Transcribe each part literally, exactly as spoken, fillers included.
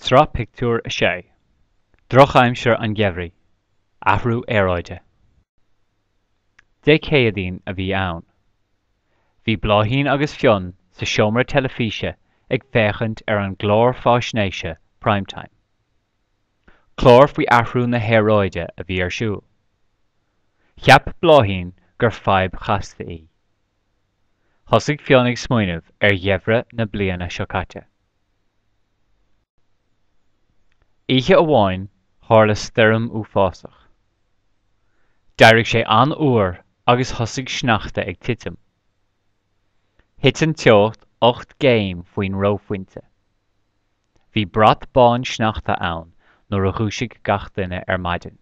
Sra pictiúr a sé. Drochaimsir an gheimhrí, athrú aeráide. De chéadaoin a bhí ann. Bhí bláithín agus fionn sa seomra teilifíse ag féachant ar an glór faisnéise primetime. Clár faoi athrú na hÉaráide a bhí ar siúl. Cheap bláithín gur fadhb chasta í. Thosaigh fionn ag smaoinemh ar dheimhre na bliana seo caite. Oíche amháin tharla stoirm uafásach. D'éirigh sé an-uair agus thosaigh sneachta ag titim. Hitin teocht ocht géim faoin róphainte. Bhí brat bán sneachta ann nuair a chúisigh gach duine ar maidin.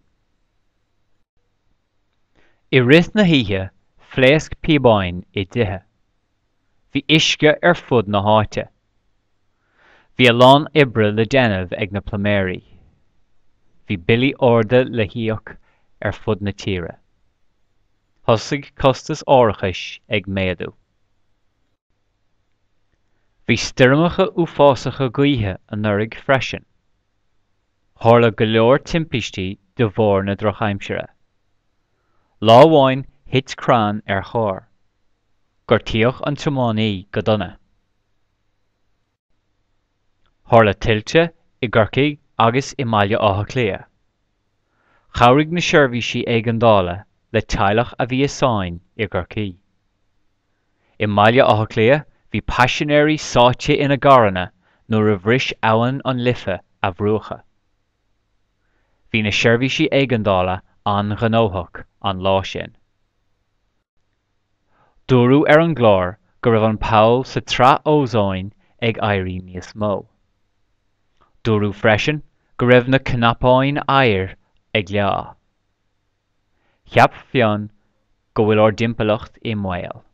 I rith na híthe, phléasc pibáin i dtithe. Bhí uisce ar fud na háite. Bhí a lán oibre le déanamh ag na ploméirí. Bhí bilí orda le híoch ar fud na tíre. Thosaigh costas áirithis ag méadú. Bhí stoirmeacha uafásacha gaotha an ndoirg freisin. Tharla go leor timpistí de bhór na drochaimsire. Lá amháin hit crán ar chóir. Gur tíoch an tiománaí go dona. Tharla tuilte i gCorcaigh agus i Mbaile Átha Cliath. Chabhraigh na seirbhísí éigeandála le teaghlach a bhí asáin i gCorcaigh. I Mbaile Átha Cliath bhí paisinéirí sáite ina gcáranna nuair a bhris abhainn an lithe a bhrúacha. Bhí na seirbhísí éigeandála an-ghonóthach an lá sin. Dúrú ar an glár go raibh an poll sa treth ósáin ag éirí níos mó. Dúrú freisin go raibh na cnapáin aigéir ag leá. Cheap fionn go bhfuil ár dimpeallacht i mbaol.